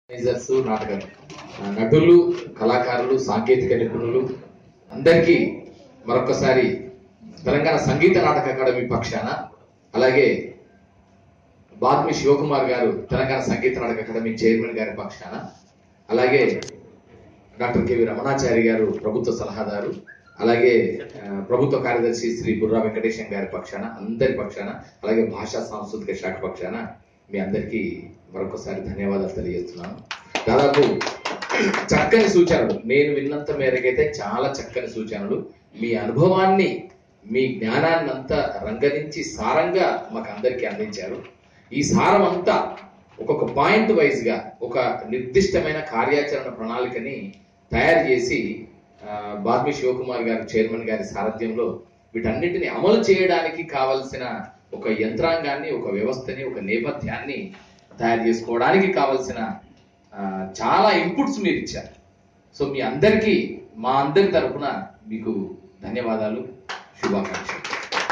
నాటక నటులు, కళాకారులు, సాంకేతిక నిపుణులు అందరికీ మరొకసారి తెలంగాణ సంగీత నాటక అకాడమీ పక్షాన, అలాగే బాద్మి శివకుమార్ గారు తెలంగాణ సంగీత నాటక అకాడమీ చైర్మన్ గారి పక్షాన, అలాగే డాక్టర్ కెవి రమణాచారి గారు ప్రభుత్వ సలహాదారు, అలాగే ప్రభుత్వ కార్యదర్శి శ్రీ బుర్రా వెంకటేశం గారి పక్షాన, అందరి పక్షాన, అలాగే భాషా సాంస్కృతిక శాఖ పక్షాన మీ అందరికీ మరొకసారి ధన్యవాదాలు తెలియజేస్తున్నాను. దాదాపు చక్కని సూచనలు, నేను విన్నంత మేరకైతే చాలా చక్కని సూచనలు, మీ అనుభవాన్ని, మీ జ్ఞానాన్ని అంతా రంగరించి సారంగా మాకు అందరికీ అందించారు. ఈ సారం అంతా ఒక్కొక్క పాయింట్ వైజ్ గా ఒక నిర్దిష్టమైన కార్యాచరణ ప్రణాళికని తయారు చేసి బాద్మి శివకుమార్ గారు చైర్మన్ గారి సారథ్యంలో వీటన్నిటిని అమలు చేయడానికి కావలసిన ఒక యంత్రాంగాన్ని, ఒక వ్యవస్థని, ఒక నేపథ్యాన్ని తయారు చేసుకోవడానికి కావలసిన చాలా ఇన్పుట్స్ మీరు ఇచ్చారు. సో మీ అందరికీ, మా అందరి తరఫున మీకు ధన్యవాదాలు, శుభాకాంక్షలు.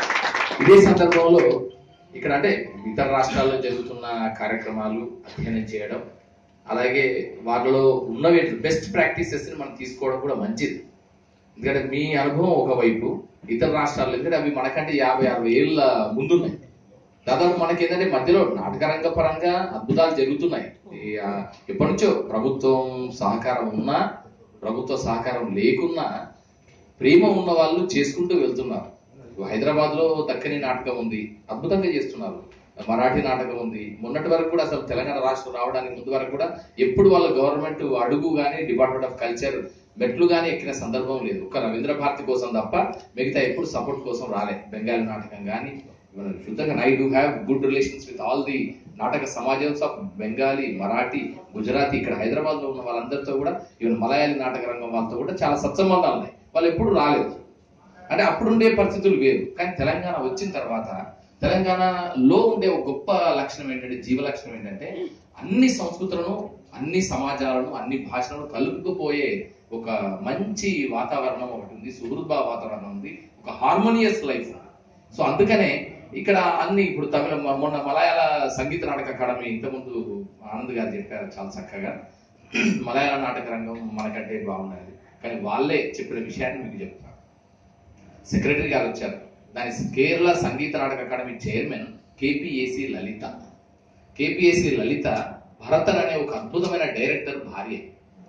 ఇదే సందర్భంలో ఇక్కడ అంటే ఇతర రాష్ట్రాల్లో జరుగుతున్న కార్యక్రమాలు అధ్యయనం చేయడం, అలాగే వాళ్ళలో ఉన్నవి బెస్ట్ ప్రాక్టీసెస్ ని మనం తీసుకోవడం కూడా మంచిది. ఎందుకంటే మీ అనుభవం ఒకవైపు, ఇతర రాష్ట్రాల్లో ఎందుకంటే అవి మనకంటే 50-60 ఏళ్ళ ముందున్నాయి. దాదాపు మనకి ఏంటంటే మధ్యలో నాటకరంగ పరంగా అద్భుతాలు జరుగుతున్నాయి. ఎప్పటి నుంచో ప్రభుత్వం సహకారం ఉన్నా, ప్రభుత్వ సహకారం లేకున్నా ప్రేమ ఉన్న వాళ్ళు చేసుకుంటూ వెళ్తున్నారు. హైదరాబాద్ లో దక్కని నాటకం ఉంది, అద్భుతంగా చేస్తున్నారు. మరాఠీ నాటకం ఉంది. మొన్నటి వరకు కూడా అసలు తెలంగాణ రాష్ట్రం రావడానికి ముందు వరకు కూడా ఎప్పుడు వాళ్ళ గవర్నమెంట్ అడుగు కానీ, డిపార్ట్మెంట్ ఆఫ్ కల్చర్ మెట్లు కానీ ఎక్కిన సందర్భం లేదు. ఒక రవీంద్ర భారతి కోసం తప్ప మిగతా ఎప్పుడు సపోర్ట్ కోసం రాలే. బెంగాలీ నాటకం కానీ శుద్ధంగా I do have good relations with all the నాటక సమాజమ్స్ ఆఫ్ బెంగాలీ, మరాఠీ, గుజరాతీ. ఇక్కడ హైదరాబాద్ లో ఉన్న వాళ్ళందరితో కూడా, ఈవెన్ మలయాళీ నాటక రంగం వాళ్ళతో కూడా చాలా సత్సంబంధాలు ఉన్నాయి. వాళ్ళు ఎప్పుడు రాలేదు. అంటే అప్పుడుండే పరిస్థితులు వేరు. కానీ తెలంగాణ వచ్చిన తర్వాత తెలంగాణలో ఉండే ఒక గొప్ప లక్షణం ఏంటంటే, జీవ లక్షణం ఏంటంటే, అన్ని సంస్కృతులను, అన్ని సమాజాలను, అన్ని భాషలను కలుపుకుపోయే ఒక మంచి వాతావరణం ఒకటి ఉంది, సుహృద్భావ వాతావరణం ఉంది, ఒక హార్మోనియస్ లైఫ్. సో అందుకనే ఇక్కడ అన్ని ఇప్పుడు మొన్న మలయాళ సంగీత నాటక అకాడమీ ఇంతకుముందు ఆనంద్ గారు చెప్పారు చాలా చక్కగా, మలయాళ నాటక రంగం మనకంటే బాగున్నది. కానీ వాళ్ళే చెప్పిన విషయాన్ని మీకు చెప్తాను. సెక్రటరీ గారు వచ్చారు, దాని కేరళ సంగీత నాటక అకాడమీ చైర్మన్ కేపీఏసి లలిత. కేపీఏసి లలిత భరతన్ అనే ఒక అద్భుతమైన డైరెక్టర్ భార్య.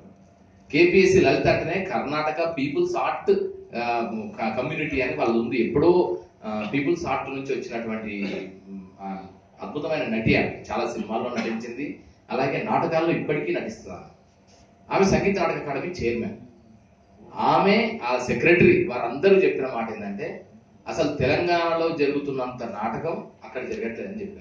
కేపీఏసి లలిత అంటేనే కర్ణాటక పీపుల్స్ ఆర్ట్ కమ్యూనిటీ అని వాళ్ళు ఉంది. ఎప్పుడో పీపుల్స్ ఆర్ట్ నుంచి వచ్చినటువంటి అద్భుతమైన నటి. ఆమె చాలా సినిమాల్లో నటించింది, అలాగే నాటకాల్లో ఇప్పటికీ నటిస్తున్నారు. ఆమె సంగీత నాటక అకాడమీ చైర్మన్. ఆమె, ఆ సెక్రటరీ వారందరూ చెప్పిన మాట ఏంటంటే, అసలు తెలంగాణలో జరుగుతున్నంత నాటకం అక్కడ జరగట్లేదని చెప్పారు.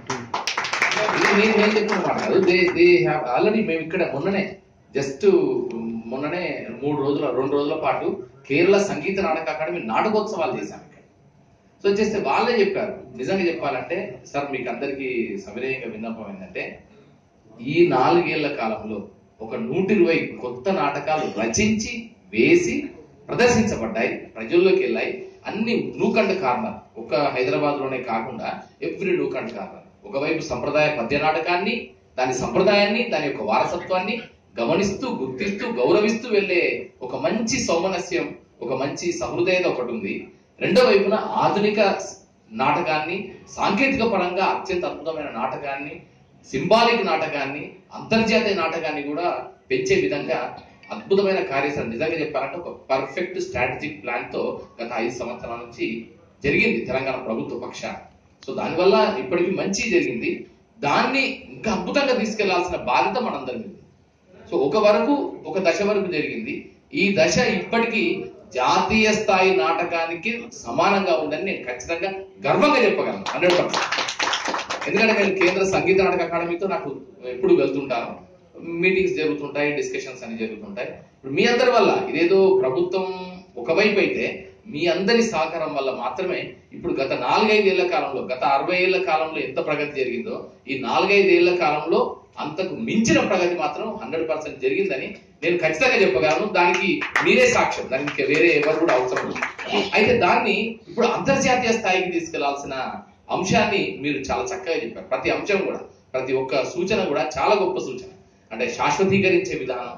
నేను చెప్పిన మాట కాదు, దే హ్యావ్ ఆల్రెడీ. మేము ఇక్కడ మొన్ననే మొన్ననే 2 రోజుల పాటు కేరళ సంగీత నాటక అకాడమీ నాటకోత్సవాలు చేశాం ఇక్కడ. సో చేస్తే వాళ్ళే చెప్పారు, నిజంగా చెప్పాలంటే సార్ మీకు అందరికీ సవినయంగా విన్నపం ఏంటంటే, ఈ 4 ఏళ్ల కాలంలో ఒక 120 కొత్త నాటకాలు రచించి వేసి ప్రదర్శించబడ్డాయి, ప్రజల్లోకి వెళ్ళాయి. అన్ని నూకండ్ కార్నర్, ఒక హైదరాబాద్ లోనే కాకుండా ఎవ్రీ నూకండ్ కార్నర్. ఒకవైపు సంప్రదాయ పద్య నాటకాన్ని, దాని సంప్రదాయాన్ని, దాని యొక్క వారసత్వాన్ని గమనిస్తూ, గుర్తిస్తూ, గౌరవిస్తూ వెళ్లే ఒక మంచి సౌమనస్యం, ఒక మంచి సహృదయత ఒకటి ఉంది. రెండో వైపున ఆధునిక నాటకాన్ని, సాంకేతిక పరంగా అత్యంత అద్భుతమైన నాటకాన్ని, సింబాలిక్ నాటకాన్ని, అంతర్జాతీయ నాటకాన్ని కూడా పెంచే విధంగా అద్భుతమైన కార్యాచరణ. నిజంగా చెప్పాలంటే ఒక పర్ఫెక్ట్ స్ట్రాటజిక్ ప్లాన్ తో గత 5 సంవత్సరాల నుంచి జరిగింది తెలంగాణ ప్రభుత్వ పక్షాన. సో దానివల్ల ఇప్పటికీ మంచి జరిగింది. దాన్ని ఇంకా అద్భుతంగా తీసుకెళ్లాల్సిన బాధ్యత మనందరి మీద. సో ఒక దశ వరకు జరిగింది. ఈ దశ ఇప్పటికీ జాతీయ స్థాయి నాటకానికి సమానంగా ఉందని నేను ఖచ్చితంగా గర్వంగా చెప్పగలను 100%. ఎందుకంటే నేను కేంద్ర సంగీత నాటక అకాడమీతో నాకు ఎప్పుడు వెళ్తుంటాను, మీటింగ్స్ జరుగుతుంటాయి, డిస్కషన్స్ అన్ని జరుగుతుంటాయి. ఇప్పుడు మీ అందరి వల్ల, ఇదేదో ప్రభుత్వం ఒకవైపు అయితే మీ అందరి సహకారం వల్ల మాత్రమే ఇప్పుడు గత 4-5 ఏళ్ల కాలంలో, గత 60 ఏళ్ల కాలంలో ఎంత ప్రగతి జరిగిందో, ఈ 4-5 ఏళ్ల కాలంలో అంతకు మించిన ప్రగతి మాత్రం 100% జరిగిందని నేను ఖచ్చితంగా చెప్పగలను. దానికి మీరే సాక్ష్యం, దానికి వేరే ఎవరు కూడా అవసరం లేదు. అయితే దాన్ని ఇప్పుడు అంతర్జాతీయ స్థాయికి తీసుకెళ్లాల్సిన అంశాన్ని మీరు చాలా చక్కగా చెప్పారు. ప్రతి అంశం కూడా, ప్రతి ఒక్క సూచన కూడా చాలా గొప్ప సూచన. అంటే శాశ్వతీకరించే విధానం,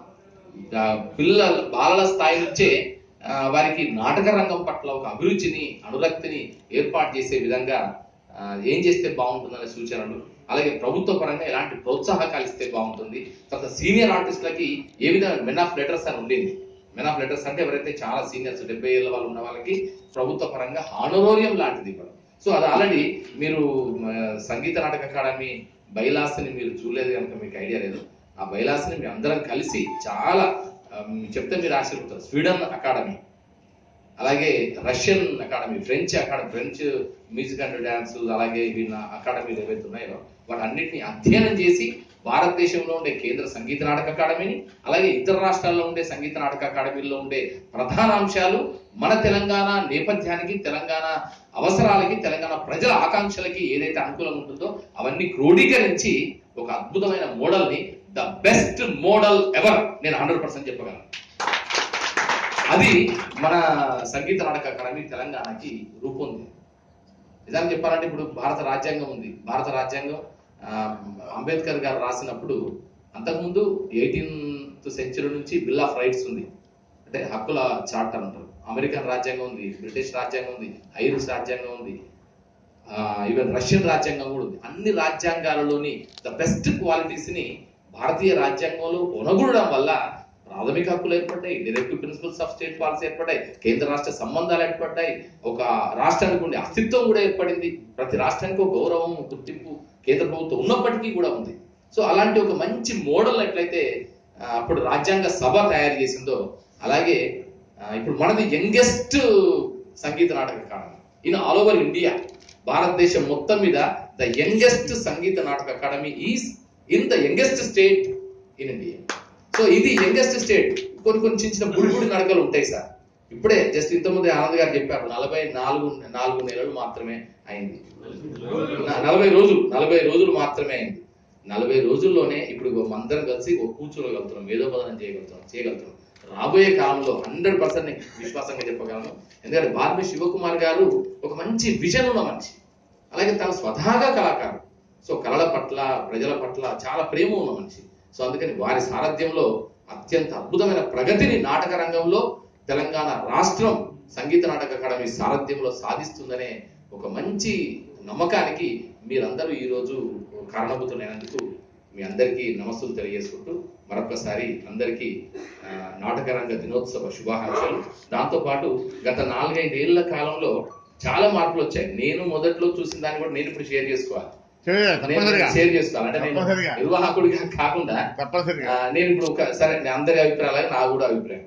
బాలల స్థాయి నుంచే వారికి నాటక రంగం పట్ల ఒక అభిరుచిని, అనురక్తిని ఏర్పాటు చేసే విధంగా ఏం చేస్తే బాగుంటుందనే సూచనలు, అలాగే ప్రభుత్వ పరంగా ఎలాంటి ప్రోత్సాహకాలు ఇస్తే బాగుంటుంది. తర్వాత సీనియర్ ఆర్టిస్టులకి ఏ విధంగా మెన్ ఆఫ్ లెటర్స్ అని ఉండేది. మెన్ ఆఫ్ లెటర్స్ అంటే ఎవరైతే చాలా సీనియర్స్ 70 ఏళ్ళ వాళ్ళు ఉన్న వాళ్ళకి ప్రభుత్వ పరంగా హానరోరియం లాంటిది ఇవ్వడం. సో అది ఆల్రెడీ మీరు సంగీత నాటక అకాడమీ బైలాస్ని మీరు చూడలేదు కనుక మీకు ఐడియా లేదు. ఆ బైలాస్ని మీ అందరం కలిసి చాలా చెప్తే మీరు ఆశ్చర్యపోతారు. స్వీడన్ అకాడమీ, అలాగే Russian academy, French academy, French music and dance, అలాగే వీళ్ళ అకాడమీలు ఏవైతే ఉన్నాయో వాటన్నిటిని అధ్యయనం చేసి భారతదేశంలో ఉండే కేంద్ర సంగీత నాటక అకాడమీని, అలాగే ఇతర రాష్ట్రాల్లో ఉండే సంగీత నాటక అకాడమీల్లో ఉండే ప్రధాన అంశాలు మన తెలంగాణ నేపథ్యానికి, తెలంగాణ అవసరాలకి, తెలంగాణ ప్రజల ఆకాంక్షలకి ఏదైతే అనుకూలంగా ఉంటుందో అవన్నీ క్రోడీకరించి ఒక అద్భుతమైన మోడల్ని, ద బెస్ట్ మోడల్ ఎవర్ నేను 100% చెప్పగలను. అది మన సంగీత నాటక అకాడమీ తెలంగాణకి రూపొందింది. నిజానికి చెప్పాలంటే ఇప్పుడు భారత రాజ్యాంగం ఉంది. భారత రాజ్యాంగం అంబేద్కర్ గారు రాసినప్పుడు అంతకుముందు 18th సెంచరీ నుంచి బిల్ ఆఫ్ రైట్స్ ఉంది, అంటే హక్కుల చార్టర్ అంటారు. అమెరికన్ రాజ్యాంగం ఉంది, బ్రిటిష్ రాజ్యాంగం ఉంది, ఐరిష్ రాజ్యాంగం ఉంది, ఈవెన్ రష్యన్ రాజ్యాంగం కూడా ఉంది. అన్ని రాజ్యాంగాలలోని ద బెస్ట్ క్వాలిటీస్ ని భారతీయ రాజ్యాంగంలో ఒనగూడడం వల్ల ప్రాథమిక హక్కులు ఏర్పడ్డాయి, directive principles of state policy ఏర్పడ్డాయి, కేంద్ర రాష్ట్ర సంబంధాలు ఏర్పడ్డాయి, ఒక రాష్ట్రానికి ఉండే అస్తిత్వం కూడా ఏర్పడింది. ప్రతి రాష్ట్రానికి ఒక గౌరవం, గుర్తింపు కేంద్ర ప్రభుత్వం ఉన్నప్పటికీ కూడా ఉంది. సో అలాంటి ఒక మంచి మోడల్ ఎట్లయితే అప్పుడు రాజ్యాంగ సభ తయారు చేసిందో, అలాగే ఇప్పుడు మనది youngest Sangeetha Nataka academy in all over India. భారతదేశం మొత్తం మీద the youngest Sangeetha Nataka academy is in the youngest state in India. So ఇది యంగెస్ట్ స్టేట్. కొన్ని చిన్న బుడిబుడి నడకలు ఉంటాయి సార్. ఇప్పుడే జస్ట్ ఇంతకుముందు ఆనంద్ గారు చెప్పారు 44 నెలలు మాత్రమే అయింది, 40 రోజులు మాత్రమే అయింది. 40 రోజుల్లోనే ఇప్పుడు అందరం కలిసి కూర్చోగలుగుతున్నాం, మేధోపదనం చేయగలుగుతున్నాం. రాబోయే కాలంలో 100% విశ్వాసంగా చెప్పగలను. ఎందుకంటే భారతీ శివకుమార్ గారు ఒక మంచి విజన్ ఉన్న మనిషి, అలాగే తన స్వతహాగా కళాకారుడు. సో కళల పట్ల, ప్రజల పట్ల చాలా ప్రేమ ఉన్న మనిషి. సో అందుకని వారి సారథ్యంలో అత్యంత అద్భుతమైన ప్రగతిని నాటక రంగంలో తెలంగాణ రాష్ట్రం సంగీత నాటక అకాడమీ సారథ్యంలో సాధిస్తుందనే ఒక మంచి నమ్మకానికి మీరందరూ ఈరోజు కారణభూతులైనందుకు మీ అందరికీ నమస్సులు తెలియజేసుకుంటూ మరొకసారి అందరికీ నాటక రంగ దినోత్సవ శుభాకాంక్షలు. దాంతోపాటు గత 4-5 ఏళ్ల కాలంలో చాలా మార్పులు వచ్చాయి. నేను మొదట్లో చూసిన దాన్ని కూడా నేను ఇప్పుడు షేర్ చేసుకోవాలి. అంటే నేను నిర్వాహకుడిగా కాకుండా నేను ఇప్పుడు సరే అందరి అభిప్రాయాలు నా కూడా అభిప్రాయం.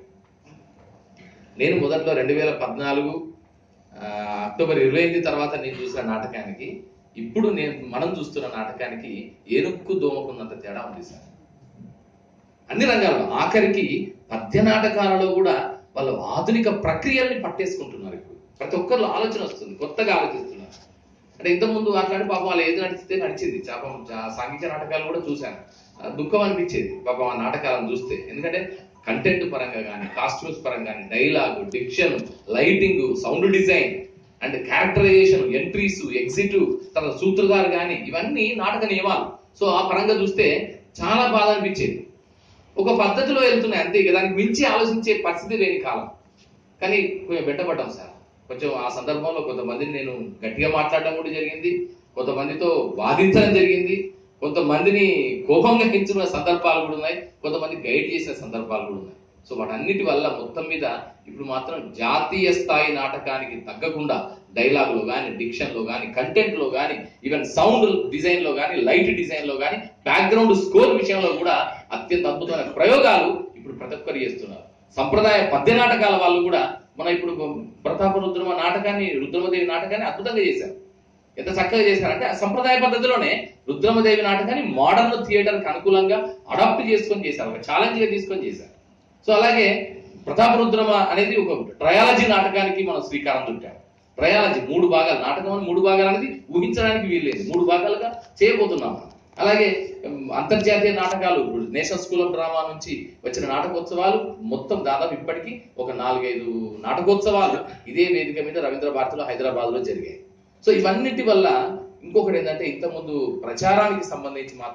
నేను మొదట్లో 2014 అక్టోబర్ 28 తర్వాత నేను చూసిన నాటకానికి ఇప్పుడు మనం చూస్తున్న నాటకానికి ఏనుక్కు దోమకున్నంత తేడా ఉంది సార్. అన్ని రంగాల్లో, ఆఖరికి పద్య నాటకాలలో కూడా వాళ్ళు ఆధునిక ప్రక్రియల్ని పట్టేసుకుంటున్నారు. ఇప్పుడు ప్రతి ఒక్కరిలో ఆలోచన వస్తుంది, కొత్తగా ఆలోచిస్తున్నారు. అంటే ఇంతకుముందు మాట్లాడి పాపం వాళ్ళు ఏది నడిచితే నడిచింది. పాపం సాంఘిక నాటకాలు కూడా చూశాను, దుఃఖం అనిపించేది పాపం ఆ నాటకాలను చూస్తే. ఎందుకంటే కంటెంట్ పరంగా కానీ, కాస్ట్యూమ్స్ పరంగా కానీ, dialogue, diction, lighting, sound design and characterization, entries, exit, తన సూత్రధారు కానీ ఇవన్నీ నాటక నియమాలు. సో ఆ పరంగా చూస్తే చాలా బాధ అనిపించేది. ఒక పద్ధతిలో వెళ్తున్నాయి అంతే, దానికి మించి ఆలోచించే పరిస్థితి లేని కాలం. కానీ కొంచెం వెంటబడ్డాం సార్. కొంచెం ఆ సందర్భంలో కొంతమందిని నేను గట్టిగా మాట్లాడడం కూడా జరిగింది, కొంతమందితో వాదించడం జరిగింది, కొంతమందిని కోపంగా పెంచుకున్న సందర్భాలు కూడా ఉన్నాయి, కొంతమంది గైడ్ చేసిన సందర్భాలు కూడా ఉన్నాయి. సో వాటన్నిటి వల్ల మొత్తం మీద ఇప్పుడు మాత్రం జాతీయ స్థాయి నాటకానికి తగ్గకుండా డైలాగ్ లో కానీ, డిక్షన్ లో కానీ, కంటెంట్ లో కానీ, ఈవెన్ సౌండ్ డిజైన్ లో కానీ, లైట్ డిజైన్ లో కానీ, బ్యాక్గ్రౌండ్ స్కోర్ విషయంలో కూడా అత్యంత అద్భుతమైన ప్రయోగాలు ఇప్పుడు ప్రతి ఒక్కరు చేస్తున్నారు. సంప్రదాయ పద్య నాటకాల వాళ్ళు కూడా మన ఇప్పుడు ప్రతాప రుద్రమ నాటకాన్ని, రుద్రమదేవి నాటకాన్ని అద్భుతంగా చేశారు. ఎంత చక్కగా చేశారంటే సంప్రదాయ పద్ధతిలోనే రుద్రమదేవి నాటకాన్ని మోడర్న్ థియేటర్ కి అనుకూలంగా అడాప్ట్ చేసుకొని చేశారు, ఒక ఛాలెంజ్ గా తీసుకొని చేశారు. సో అలాగే ప్రతాప రుద్రమ అనేది ఒక ట్రయాలజీ నాటకానికి మనం శ్రీకారం చుట్టాం. ట్రయాలజీ 3 భాగాలు, నాటకం అని 3 భాగాలు అనేది ఊహించడానికి వీల్లేదు, 3 భాగాలుగా చేయబోతున్నాం. అలాగే అంతర్జాతీయ నాటకాలు, నేషనల్ స్కూల్ ఆఫ్ డ్రామా నుంచి వచ్చిన నాటకోత్సవాలు మొత్తం దాదాపు ఇప్పటికీ ఒక 4-5 నాటకోత్సవాలు ఇదే వేదిక మీద రవీంద్ర భారతిలో, హైదరాబాద్ లో జరిగాయి. సో ఇవన్నిటి వల్ల ఇంకొకటి ఏంటంటే ఇంతకుముందు ప్రచారానికి సంబంధించి మాత్రం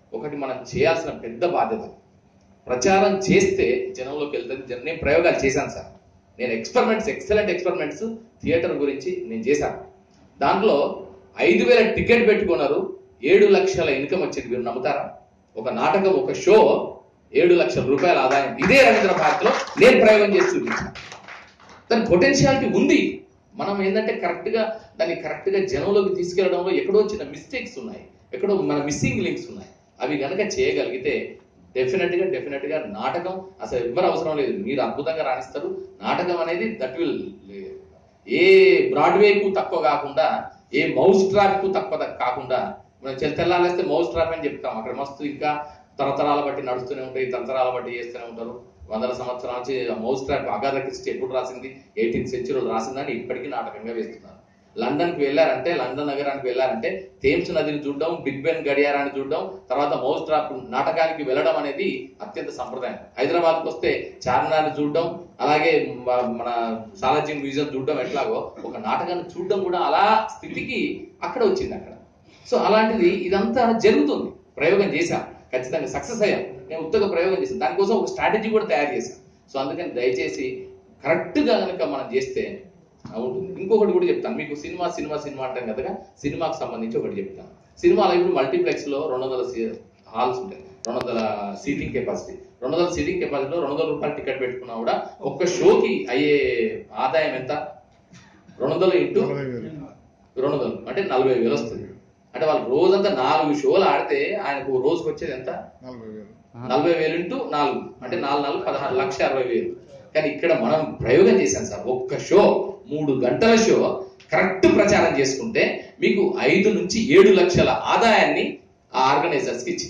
ఒకటి మనం చేయాల్సిన పెద్ద బాధ్యత. ప్రచారం చేస్తే జనంలోకి వెళ్తుంది. నేను ప్రయోగాలు చేశాను సార్. నేను ఎక్సలెంట్ ఎక్స్పెరిమెంట్స్ థియేటర్ గురించి నేను చేశాను. దాంట్లో 5,000 టికెట్ పెట్టుకున్నారు, 7 లక్షల ఇన్కమ్ వచ్చింది. మీరు నమ్ముతారా? ఒక నాటకం, ఒక షో 7 లక్షల రూపాయల ఆదాయం. ఇదే రవీంద్ర భారతిలో నేను ప్రయోగం చేసి చూపించాను. దాని పొటెన్షియాలిటీ ఉంది. మనం ఏంటంటే దాన్ని కరెక్ట్ గా జనంలోకి తీసుకెళ్లడంలో ఎక్కడో చిన్న మిస్టేక్స్ ఉన్నాయి, ఎక్కడో మన మిస్సింగ్ లింక్స్ ఉన్నాయి. అవి కనుక చేయగలిగితే డెఫినెట్ గా నాటకం అసలు ఎవ్వరు అవసరం లేదు, మీరు అద్భుతంగా రాణిస్తారు. నాటకం అనేది దట్ విల్ ఏ బ్రాడ్వేకు తక్కువ కాకుండా, ఏ మౌస్ ట్రాప్ కు తక్కువ కాకుండా, మనం తెల్లాలేస్తే మౌస్ ట్రాప్ అని చెప్తాం. అక్కడ మస్తు ఇంకా తరతరాల బట్టి నడుస్తూనే ఉంటాయి, తరతరాల బట్టి చేస్తూనే ఉంటారు. 100 సంవత్సరాల నుంచి మౌస్ ట్రాప్ అగాథా క్రిస్టీ ఎప్పుడు రాసింది? 18th century రాసిందని ఇప్పటికీ నాటకంగా వేస్తున్నారు. లండన్కి వెళ్ళారంటే, లండన్ నగరానికి వెళ్ళారంటే థేమ్స్ నదిని చూడడం, బిగ్ బెన్ గడియారాన్ని చూడడం, తర్వాత మౌస్ ట్రాప్ నాటకానికి వెళ్ళడం అనేది అత్యంత సంప్రదాయం. హైదరాబాద్కి వస్తే చార్మినార్ని చూడడం, అలాగే మన సాలార్జంగ్ మ్యూజియం చూడడం, ఎట్లాగో ఒక నాటకాన్ని చూడడం కూడా అలా స్థితికి అక్కడ వచ్చింది అక్కడ. సో అలాంటిది ఇదంతా జరుగుతుంది. ప్రయోగం చేశాం, ఖచ్చితంగా సక్సెస్ అయ్యాం. నేను ఉత్తగా ప్రయోగం చేశాను, దానికోసం ఒక స్ట్రాటజీ కూడా తయారు చేశాను. సో అందుకని దయచేసి కరెక్ట్గా కనుక మనం చేస్తే ఉంటుంది. ఇంకొకటి కూడా చెప్తాను మీకు. సినిమా అంటాం కదా, సినిమాకి సంబంధించి ఒకటి చెప్తాను. సినిమాలో ఇప్పుడు మల్టీప్లెక్స్ లో 200 హాల్స్ ఉంటాయి, 200 సీటింగ్ కెపాసిటీ. 200 సీటింగ్ కెపాసిటీలో 200 రూపాయలు టికెట్ పెట్టుకున్నా కూడా ఒక్క షోకి అయ్యే ఆదాయం ఎంత? 200 ఇంటూ 200 అంటే 40,000 వస్తుంది. అంటే వాళ్ళు రోజంతా 4 షోలు ఆడితే ఆయనకు రోజుకి వచ్చేది ఎంత? 40,000 ఇంటూ 4 అంటే 4 16,60,000. కానీ ఇక్కడ మనం ప్రయోగం చేశాం సార్. ఒక్క షో 3 గంటల షో కరెక్ట్ ప్రచారం చేసుకుంటే మీకు 5 నుంచి 7 లక్షల ఆదాయాన్ని ఆ ఆర్గనైజర్స్ కి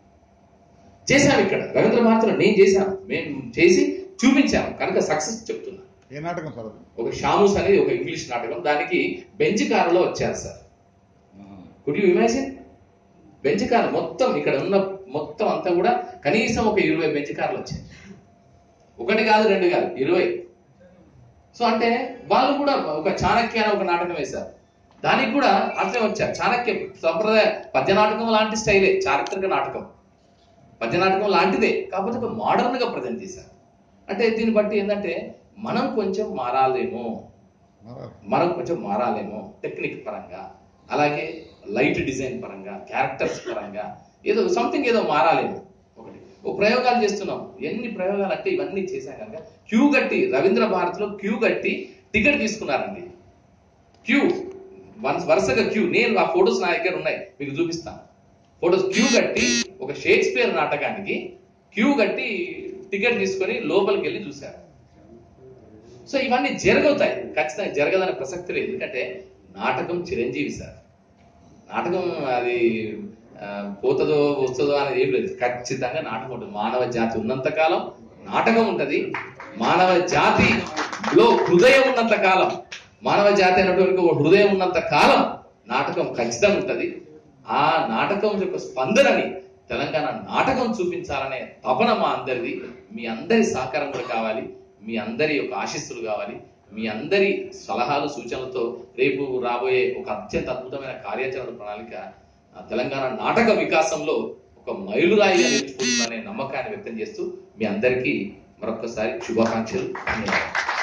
చేశాం. ఇక్కడ రవీంద్ర భారతిలో నేను చేశాను, మేము చేసి చూపించాము కనుక సక్సెస్ చెప్తున్నా. ఏ నాటకం సార్? ఒక షామూస్ అనేది ఒక ఇంగ్లీష్ నాటకం. దానికి బెంచ్ కారులో వచ్చారు sir. Could you imagine? Benz car మొత్తం ఇక్కడ ఉన్న మొత్తం అంతా కూడా కనీసం ఒక 20 బెంచ్ కార్లు వచ్చాయి. 1 కాదు 2 కాదు 20. సో అంటే వాళ్ళు కూడా ఒక చాణక్య అనే ఒక నాటకం వేశారు, దానికి కూడా అట్లే వచ్చారు. చాణక్య సంప్రదాయ పద్య నాటకం లాంటి స్టైలే, చారిత్రక నాటకం పద్య నాటకం లాంటిదే, కాకపోతే ఒక మోడర్న్ గా ప్రజెంట్ చేశారు. అంటే దీన్ని బట్టి ఏంటంటే మనం కొంచెం మారాలేమో టెక్నిక్ పరంగా, అలాగే లైట్ డిజైన్ పరంగా, క్యారెక్టర్స్ పరంగా ఏదో సంథింగ్ ఏదో మారాలేమో. ఓ ప్రయోగాలు చేస్తున్నాం. ఎన్ని ప్రయోగాలు అంటే ఇవన్నీ చేశాం కనుక క్యూ కట్టి, రవీంద్ర భారతిలో క్యూ కట్టి టికెట్ తీసుకున్నారండి. క్యూ వరుసగా క్యూ. నేను ఆ ఫొటోస్ నా దగ్గర ఉన్నాయి, మీకు చూపిస్తాను. ఫొటోస్ క్యూ కట్టి ఒక షేక్స్పియర్ నాటకానికి క్యూ కట్టి టికెట్ తీసుకొని లోపలికి వెళ్ళి చూశారు. సో ఇవన్నీ జరుగుతాయి, ఖచ్చితంగా జరగదనే ప్రసక్తి లేదు. ఎందుకంటే నాటకం చిరంజీవి సార్. నాటకం అది పోతుందో వస్తుందో అనేది ఏం లేదు, ఖచ్చితంగా నాటకం ఉంటుంది. మానవ జాతి ఉన్నంత కాలం నాటకం ఉంటది. మానవ జాతిలో హృదయం ఉన్నంత కాలం, మానవ జాతి అయినటువంటి ఒక హృదయం ఉన్నంత కాలం నాటకం ఖచ్చితంగా ఉంటది. ఆ నాటకం యొక్క స్పందనని తెలంగాణ నాటకం చూపించాలనే తపన మా అందరిది. మీ అందరి సహకారం కూడా కావాలి, మీ అందరి యొక్క ఆశీస్సులు కావాలి, మీ అందరి సలహాలు సూచనలతో రేపు రాబోయే ఒక అత్యంత అద్భుతమైన కార్యాచరణ ప్రణాళిక తెలంగాణ నాటక వికాసంలో ఒక మైలురాయిగా నిలిచిపోతుందనే నమ్మకాన్ని వ్యక్తం చేస్తూ మీ అందరికీ మరొకసారి శుభాకాంక్షలు.